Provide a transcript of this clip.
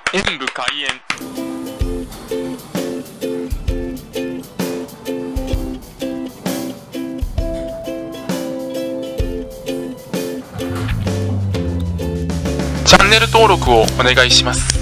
演武開演。チャンネル登録をお願いします。